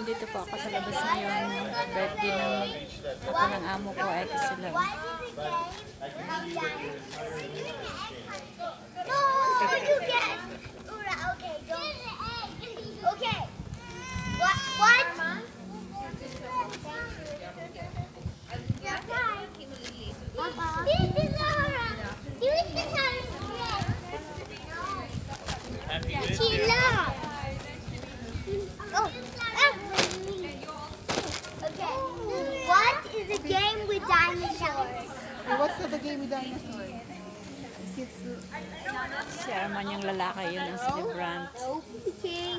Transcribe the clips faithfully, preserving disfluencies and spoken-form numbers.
Nandito po ako sa labas ngayon. Birthday ng ako ng amo ko ay sila. Okay. What? What? Sheila. Oh. Okay. What is a game with dinosaurs? What's the game with dinosaurs? Si Arman yung lalaki, yun ang celebrant. Okay.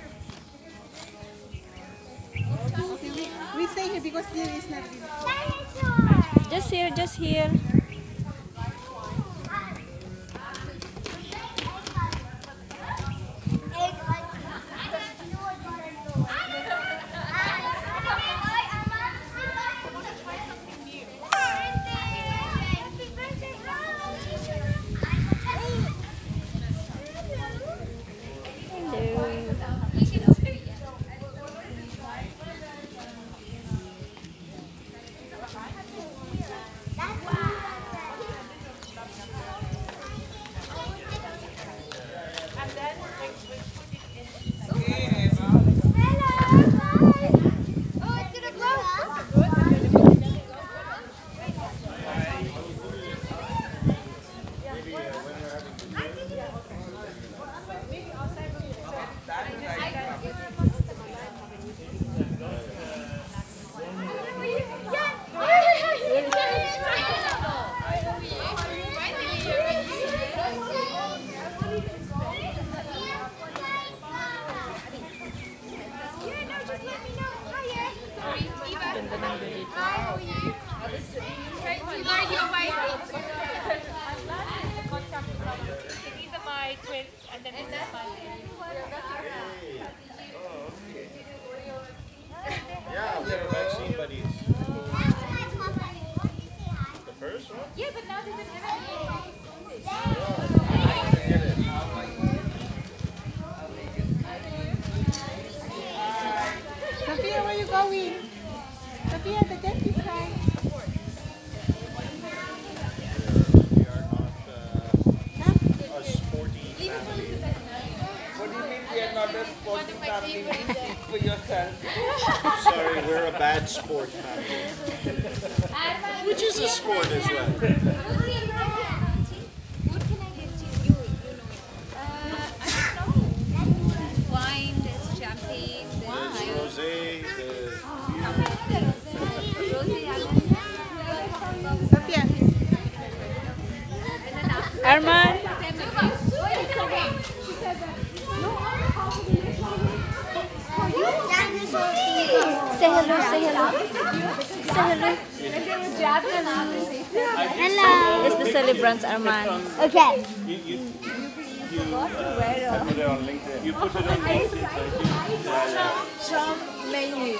Okay, we, we stay here because here is not really. Dinosaurs. Just here, just here. Ganda ng dito. Yeah, we have vaccine buddies. The first one? Yeah, but now there's Sophia, where are you going? Sophia, the jet is fine. We are not uh, a sporty family. What do you mean we are not a sporting family? Speak for yourself. Sorry, we're a bad sport family. Which is a sport as well. Wine, there's champagne, There's rosé, there's Sophia. Arman! Say hello, say hello. Say hello. Hello. It's the celebrants, Arman. Okay. you, you, you, uh, put it on LinkedIn. You put it on LinkedIn. Yeah, yeah. Trump menu.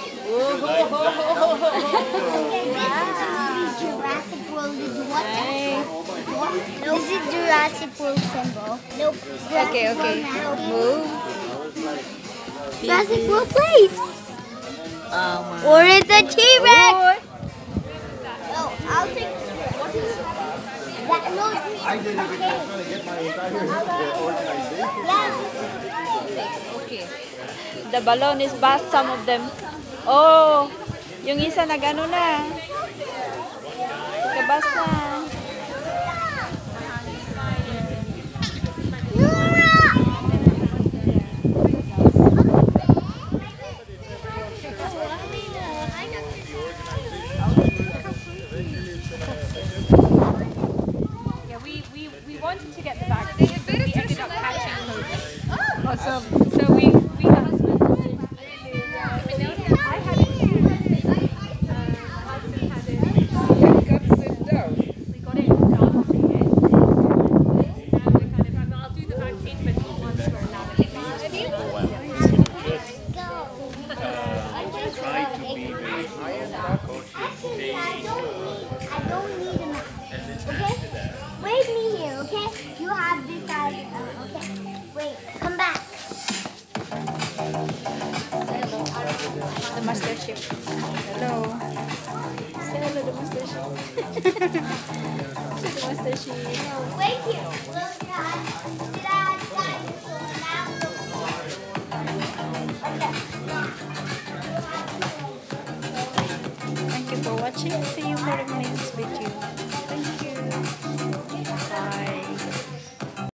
Jurassic World is what? Nope. Is it Jurassic World symbol? Nope. Okay, okay. Move. Jurassic World place. Oh my. Or it's a T-Rex. No, I'll take that. No, I did it because I was trying to get my entire organization. yeah. Okay. The balloon is bust, some of them. Oh, yung isa nag-ano na. Nagkabas na. Yeah, we, we, we wanted to get the vaccine, but we ended up catching COVID. Awesome. So we, we have I had it. Uh, my husband had it. Come sit down. The Master Chef. Hello. Say hello to Master Chef. To Master Chef. Wait here. Look at did I dinosaur now? Thank you for watching. See you for the next video. Thank you.